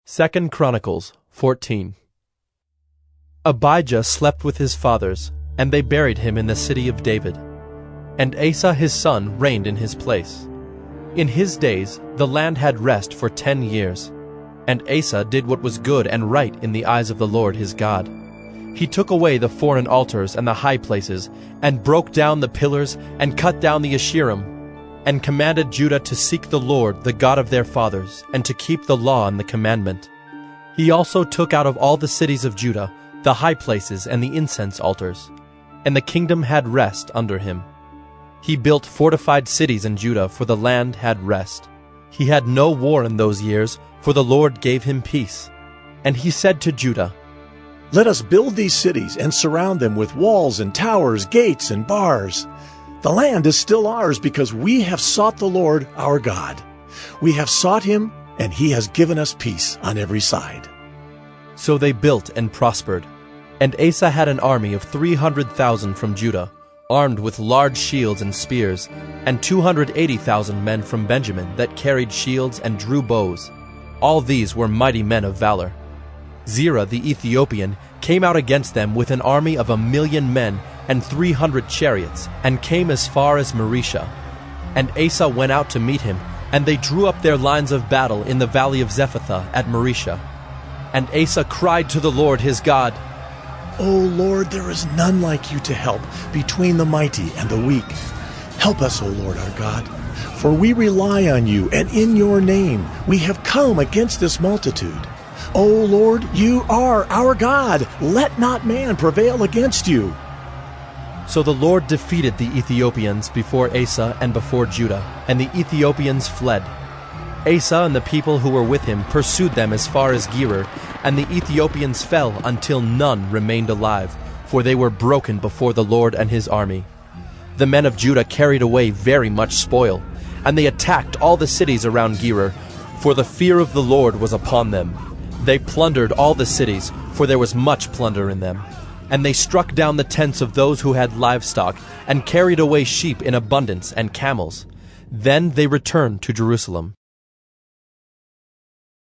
2 Chronicles 14. Abijah slept with his fathers, and they buried him in the city of David. And Asa his son reigned in his place. In his days the land had rest for 10 years. And Asa did what was good and right in the eyes of the Lord his God. He took away the foreign altars and the high places, and broke down the pillars, and cut down the Asherim, and commanded Judah to seek the Lord, the God of their fathers, and to keep the law and the commandment. He also took out of all the cities of Judah the high places and the incense altars, and the kingdom had rest under him. He built fortified cities in Judah, for the land had rest. He had no war in those years, for the Lord gave him peace. And he said to Judah, "Let us build these cities and surround them with walls and towers, gates and bars. The land is still ours because we have sought the Lord our God. We have sought him, and he has given us peace on every side." So they built and prospered. And Asa had an army of 300,000 from Judah, armed with large shields and spears, and 280,000 men from Benjamin that carried shields and drew bows. All these were mighty men of valor. Zerah the Ethiopian came out against them with an army of 1,000,000 men and 300 chariots, and came as far as Maresha. And Asa went out to meet him, and they drew up their lines of battle in the valley of Zephathah at Maresha. And Asa cried to the Lord his God, "O Lord, there is none like you to help between the mighty and the weak. Help us, O Lord our God, for we rely on you, and in your name we have come against this multitude. O Lord, you are our God. Let not man prevail against you." So the Lord defeated the Ethiopians before Asa and before Judah, and the Ethiopians fled. Asa and the people who were with him pursued them as far as Gerar, and the Ethiopians fell until none remained alive, for they were broken before the Lord and his army. The men of Judah carried away very much spoil, and they attacked all the cities around Gerar, for the fear of the Lord was upon them. They plundered all the cities, for there was much plunder in them. And they struck down the tents of those who had livestock, and carried away sheep in abundance and camels. Then they returned to Jerusalem.